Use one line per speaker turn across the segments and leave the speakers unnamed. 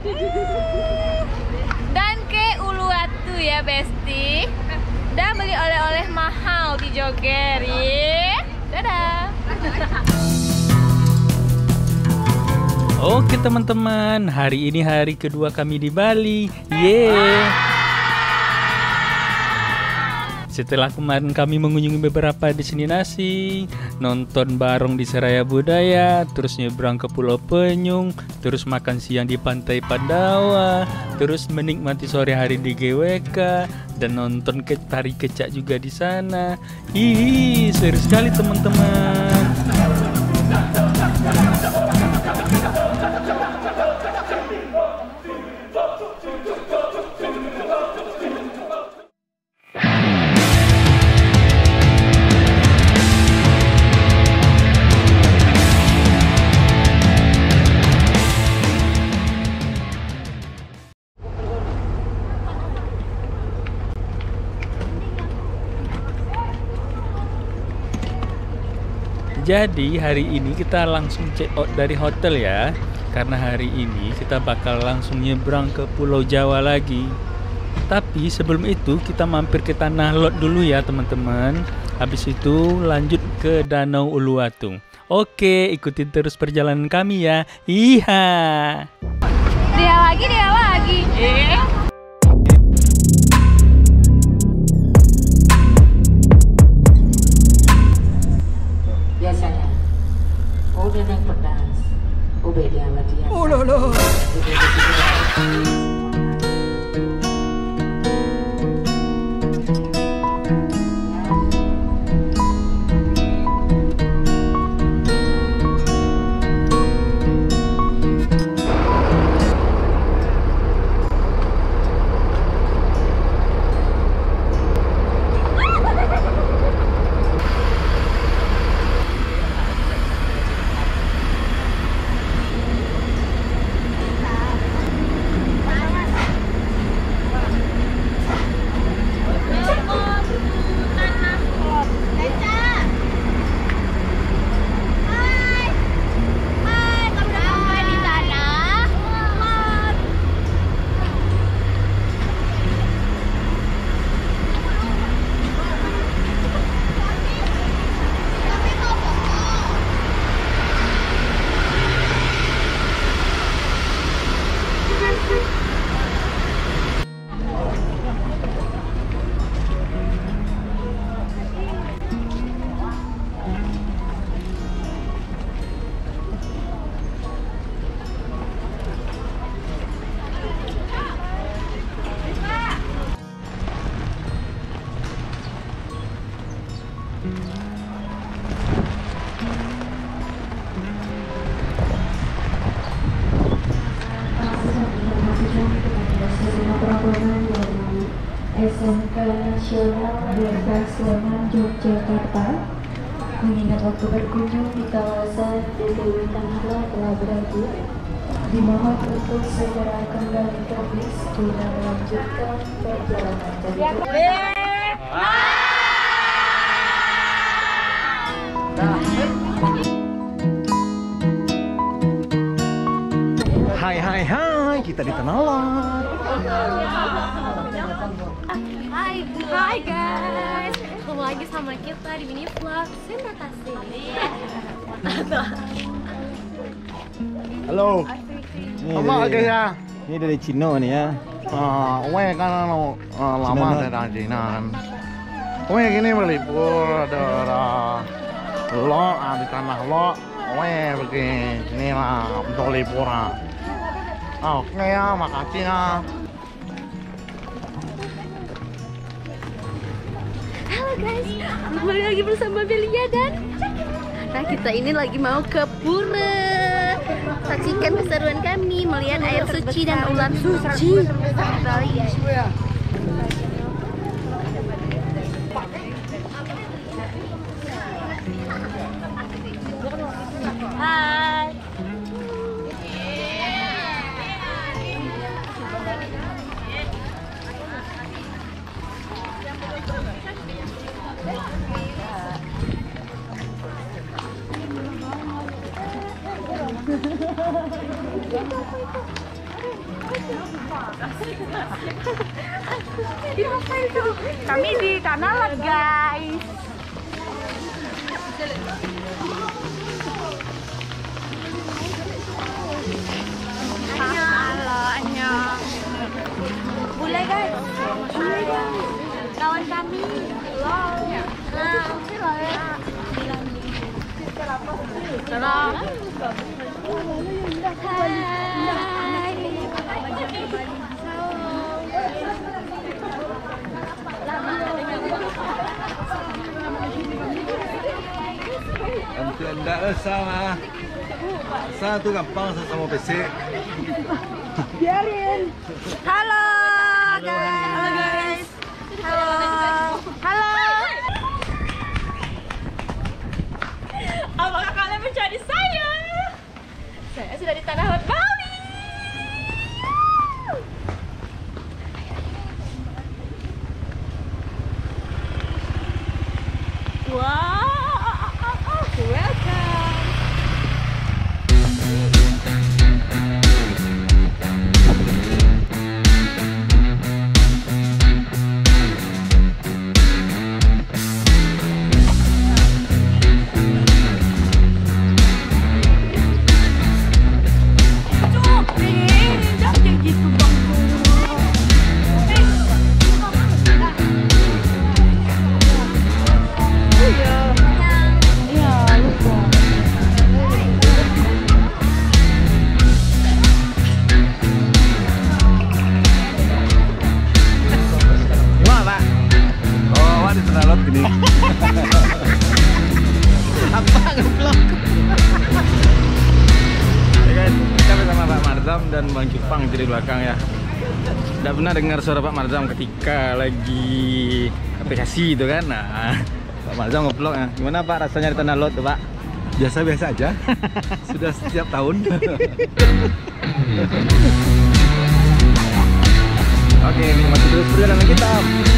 Dan ke Uluwatu ya Besti. Dan beli oleh-oleh mahal di Joger ya. Dadah.
Oke teman-teman, hari ini hari kedua kami di Bali. Yeay. Setelah kemarin kami mengunjungi beberapa destinasi, nonton barong di Seraya Budaya, terus nyebrang ke Pulau Penyung, terus makan siang di Pantai Pandawa, terus menikmati sore hari di GWK, dan nonton tari kecak juga di sana. Hihi, seru sekali teman-teman. Jadi hari ini kita langsung check out dari hotel ya. Karena hari ini kita bakal langsung nyebrang ke Pulau Jawa lagi. Tapi sebelum itu kita mampir ke Tanah Lot dulu ya teman-teman. Habis itu lanjut ke Danau Uluwatu. Oke, ikutin terus perjalanan kami ya. Iya.
Dia lagi.
Biasanya udah naik pedas udah dia latihan. Oh loh.
SMK Nasional Berbaksana Yogyakarta mengingat waktu berkunjung di kawasan DTW Tanah Lot telah berakhir. Dimohon untuk segera kembali ke bis guna melanjutkan perjalanan berikutnya.
Hai, kita di Tanah Lot.
Hai guys, ketemu lagi sama kita di mini vlog Sintatasi.
Halo.
Sama aja ya.
Ini dari Cino nih ya.
Kan lama dari Cina kan. Gini berlibur ada lo di Tanah Lot. Begini lah untuk liburan. Oke ya, makasih ya.
Halo guys, kembali lagi bersama Belia dan nah kita ini lagi mau ke pura. Saksikan keseruan kami melihat air suci dan ular suci di Bali. Hai. Kami di Tanah Lot, guys. Halo, annyeong. Boleh, guys. Boleh, guys. Kawan kami. Tolong.
Tidak sama. Satu gampang sama PC.
Biarin. Halo, guys. Halo. Halo. Apakah kalian mencari saya? Saya sudah di Tanah Lot Bali. Wow, welcome.
Dan Bang Cupang di belakang ya. Tidak pernah dengar suara Pak Marzam ketika lagi aplikasi itu kan. Nah, Pak Marzam nge-vlog ya. Gimana Pak rasanya di Tanah Lot tuh Pak?
Biasa-biasa aja. Sudah setiap tahun.
Oke, ini masih terus perjalanan kita.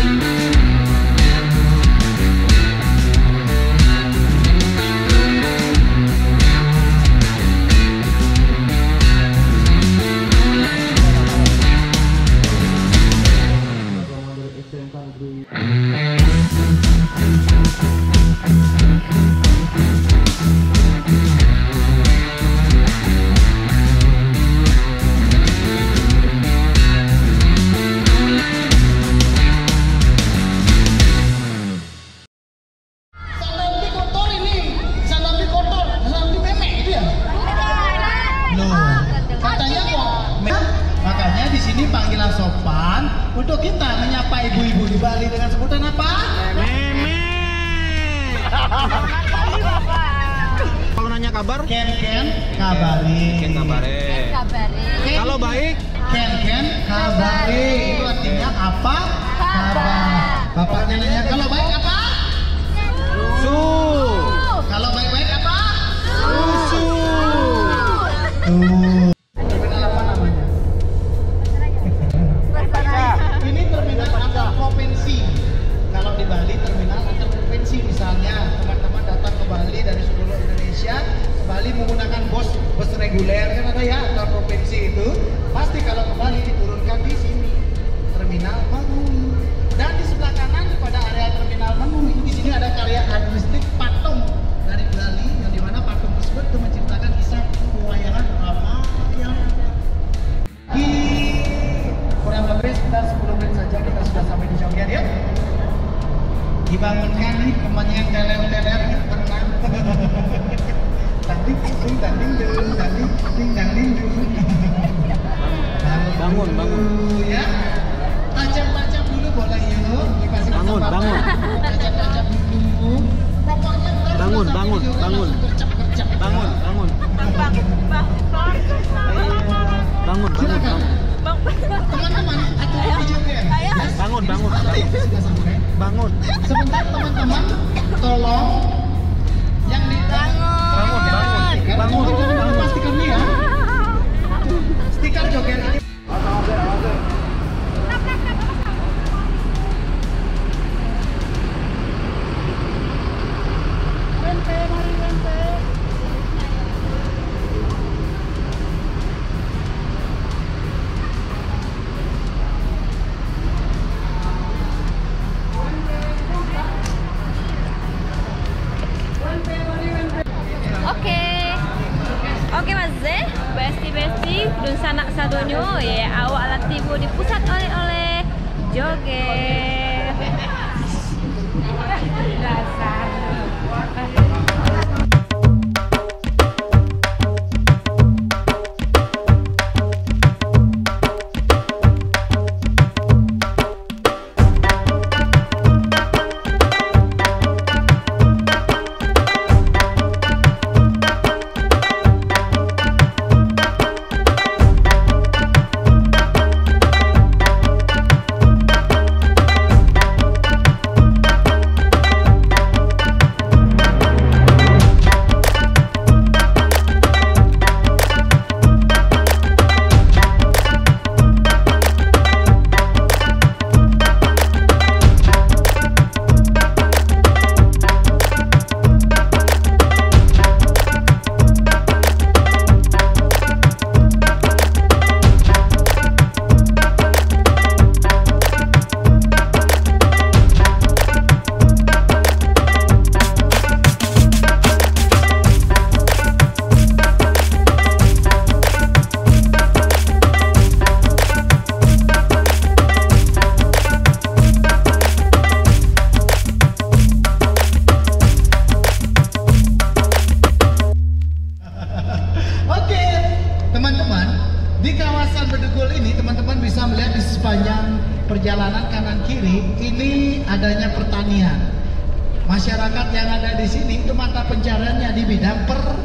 Makanya di sini panggilan sopan untuk kita menyapa ibu-ibu di Bali dengan sebutan apa? Meme.
Kalau nanya kabar,
Ken kabari.
Ken kabare. Kalau baik,
Ken kabari. Itu artinya apa? Kabar. Bapaknya nanya kalau baik apa?
Su.
Kalau baik-baik apa?
Susu.
Tuh. Terminal apa namanya? Ini terminal antar provinsi. Kalau di Bali terminal antar provinsi, misalnya teman-teman datang ke Bali dari seluruh Indonesia, ke Bali menggunakan bus reguler kan ada ya antar provinsi itu. Pasti kalau ke Bali diturunkan di sini terminal Bangun. Dan di sebelah kanan pada area terminal Bangun itu di sini ada karya artistik patung dari Bali yang dimana patung tersebut itu menciptakan kisah pewayangan Ramayana. Kurang lebih sekitar 10 menit saja kita sudah sampai di Jogja ya. Dibangunkan nih temannya yang teler-teler berenang. Tanding ting tanding dulu, tanding ting tanding dulu.
Bangun.
Ya. Tancap dulu boleh yuk. Dikasih kesempatan. Tancap dulu. Pokoknya
Bangun.
Teman-teman, aturan di Jogja.
Bangun.
Sebentar teman-teman, tolong yang di bangun. Pastikan nih ya. Stiker joget ini.
Oke Mas Z, besti dun sanak sadonyo ya awak latifu dipusat oleh joget. Dasar.
Perjalanan kanan kiri ini adanya pertanian. Masyarakat yang ada di sini itu mata pencariannya di bidang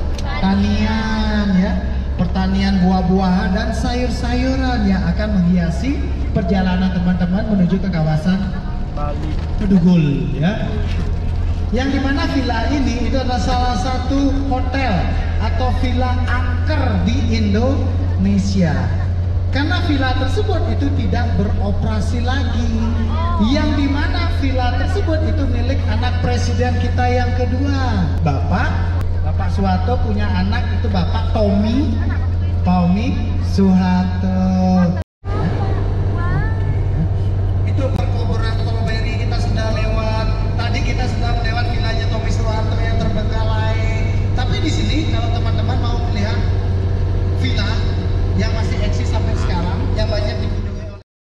pertanian ya. Pertanian buah-buahan dan sayur-sayuran yang akan menghiasi perjalanan teman-teman menuju ke kawasan Bali Bedugul ya. Yang dimana villa ini itu adalah salah satu hotel atau villa angker di Indonesia. Karena villa tersebut itu tidak beroperasi lagi. Yang dimana villa tersebut itu milik anak presiden kita yang kedua. Bapak Soeharto punya anak itu Bapak Tommy Soeharto. Itu perkebunan strawberry kita sudah lewat. Tadi kita sudah melewat villanya Tommy Soeharto yang terbengkalai. Tapi di sini kalau teman-teman mau melihat villa yang masih eksis sampai sekarang, yang banyak dikunjungi oleh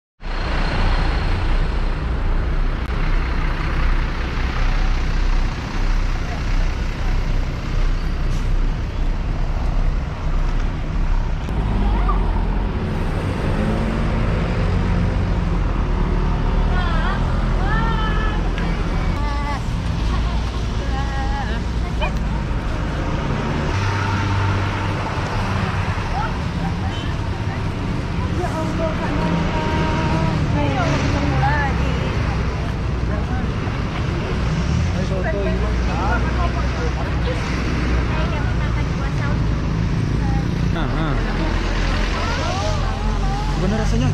Gimana rasanya?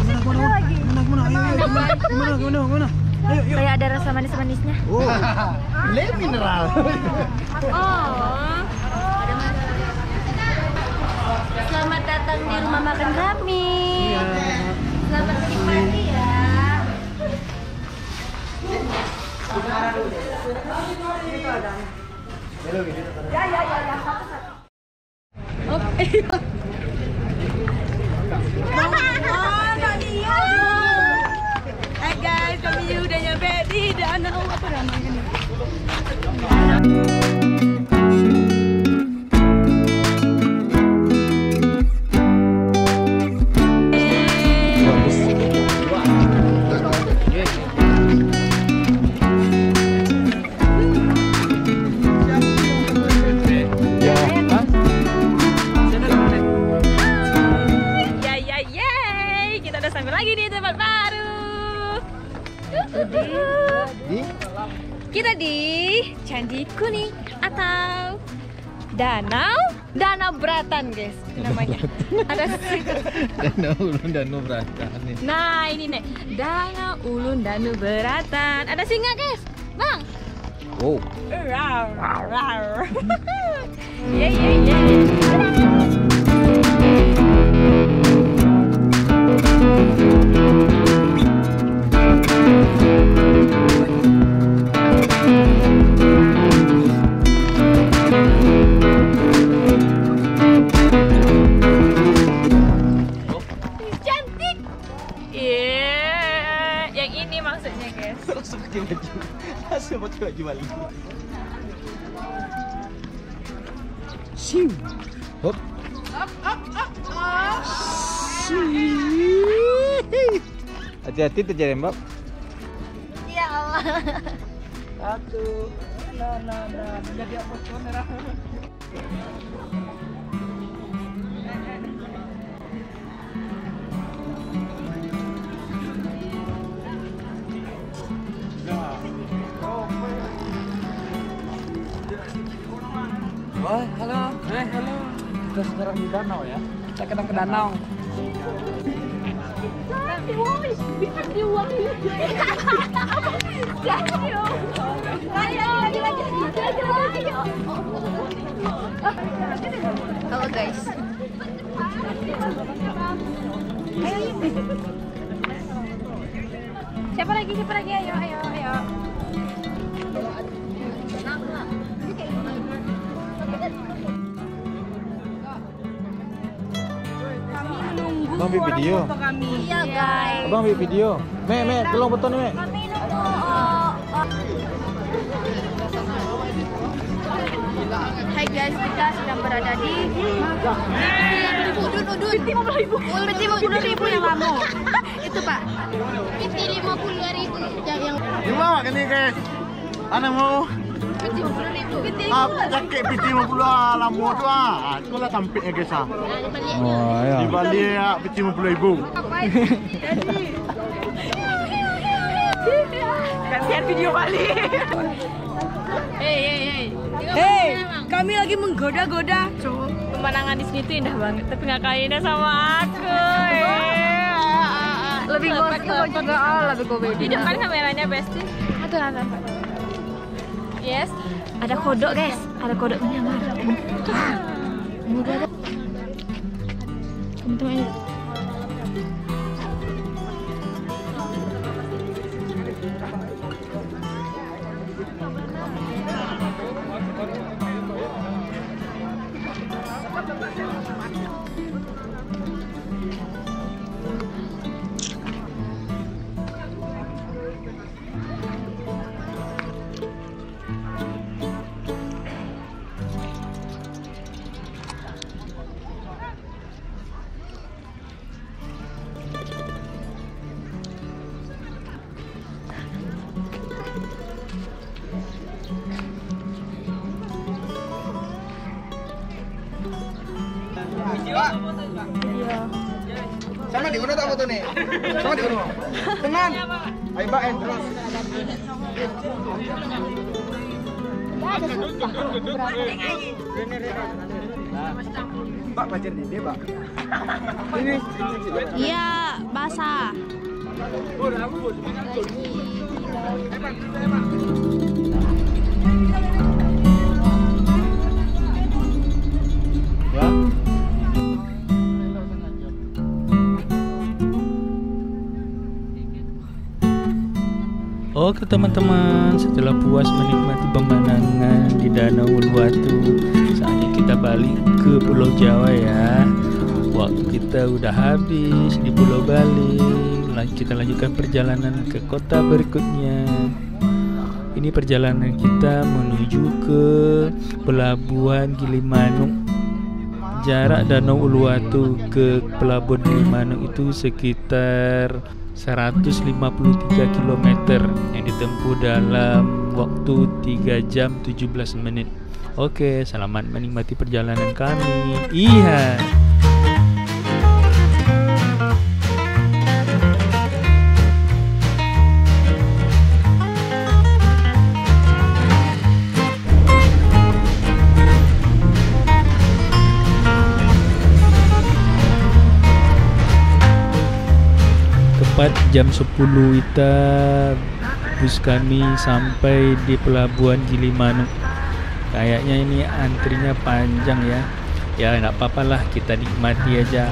Gimana? Ayo.
Kayak ada rasa manis-manisnya.
Oh.
Le mineral.
Selamat datang di rumah makan kami. Selamat menikmati ya.
Hai guys, kami udah nyampe di danau apa namanya nih? Kita di Candi Kuning atau Danau Beratan guys namanya. Ada
Danau Ulun Danau Beratan nih.
Nah ini nih Danau Ulun Danau Beratan. Ada singa guys, bang.
Wow.
buat cewek di Bali.
Siu. Hop. Hati-hati terjadi Mbak.
Ya Allah.
Satu. Nah. Jadi apa kamera?
Oh, halo. Halo. Kita sekarang di danau ya. Kita kadang ke danau.
Halo guys.
Siapa lagi? Ayo.
Bang ambil video.
Iya guys.
Abang ambil video. Me, tolong beton me.
Kami nunggu. Hai guys, kita sedang berada di Udun. Peti 50.000 yang lama. Itu Pak. Peti 50.000 yang
Gimana ini guys? Ana mau
peti 50.000.
pakai peti 50 lama tu Itu lah tampiknya guys
Oh ya.
Di Bali ya peti 50.000.
Gantian video Bali.
Hei, kami lagi menggoda-goda.
Pemandangan di sini tuh indah banget, tapi nggak kayak indah sama aku.
Lebih gospel juga, lebih komedi.
Di depan kameranya Besti. Ada. Yes, ada kodok guys, ada kodok menyamar. Teman-teman.
Sama di mana tak foto nih? Sama di mana? Tenan. Ayo Mbak terus. Mbak bajar nih, Mbak. Ini.
Iya, basah.
Oke teman-teman, setelah puas menikmati pemandangan di Danau Uluwatu, saatnya kita balik ke Pulau Jawa ya. Waktu kita udah habis di Pulau Bali, kita lanjutkan perjalanan ke kota berikutnya. Ini perjalanan kita menuju ke Pelabuhan Gilimanuk. Jarak Danau Uluwatu ke Pelabuhan Gilimanuk itu sekitar 153 km yang ditempuh dalam waktu 3 jam 17 menit. Oke, selamat menikmati perjalanan kami. Iya. Tepat jam 10 WITA bus kami sampai di Pelabuhan Gilimanuk. Kayaknya ini antrinya panjang ya. Ya nggak apa-apa lah, kita nikmati aja.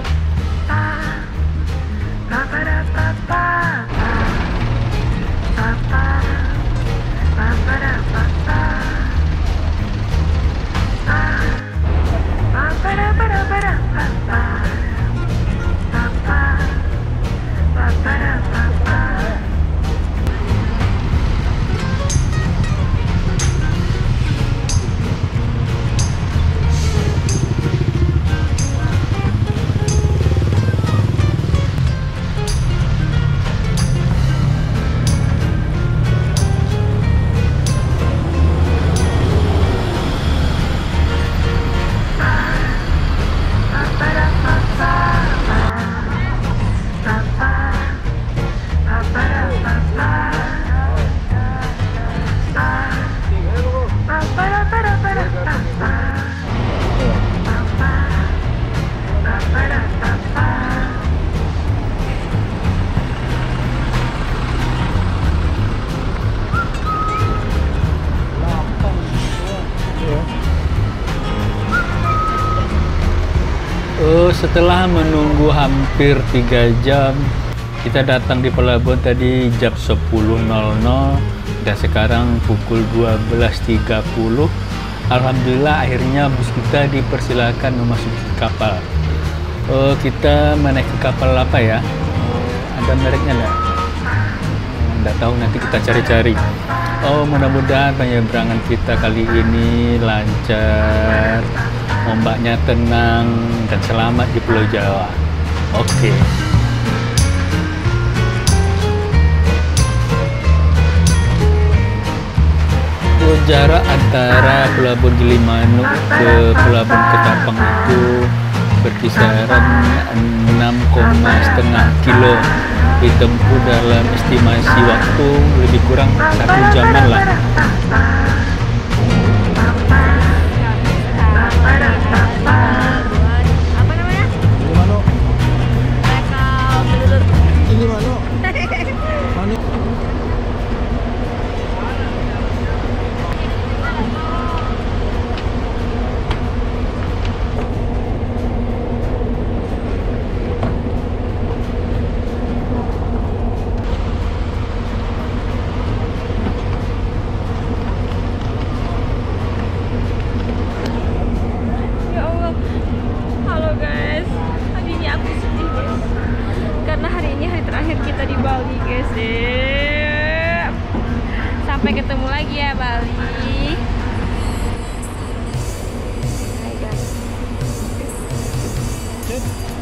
Setelah menunggu hampir 3 jam, kita datang di pelabuhan tadi jam 10.00 dan sekarang pukul 12.30. Alhamdulillah akhirnya bus kita dipersilakan memasuki kapal. Kita menaiki kapal apa ya? Ada mereknya nggak? Nggak tahu, nanti kita cari-cari. Mudah-mudahan penyeberangan kita kali ini lancar, ombaknya tenang dan selamat di Pulau Jawa. Oke. Jarak antara Pelabuhan Gilimanuk ke Pelabuhan Ketapang itu berkisaran 6,5 kilo, ditempuh dalam estimasi waktu lebih kurang 1 jaman lah.
Sampai ketemu lagi ya Bali. Hai guys.